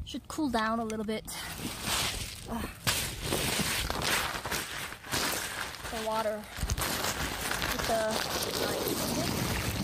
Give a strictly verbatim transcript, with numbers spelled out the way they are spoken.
Should cool down a little bit. Uh, the water with the ice.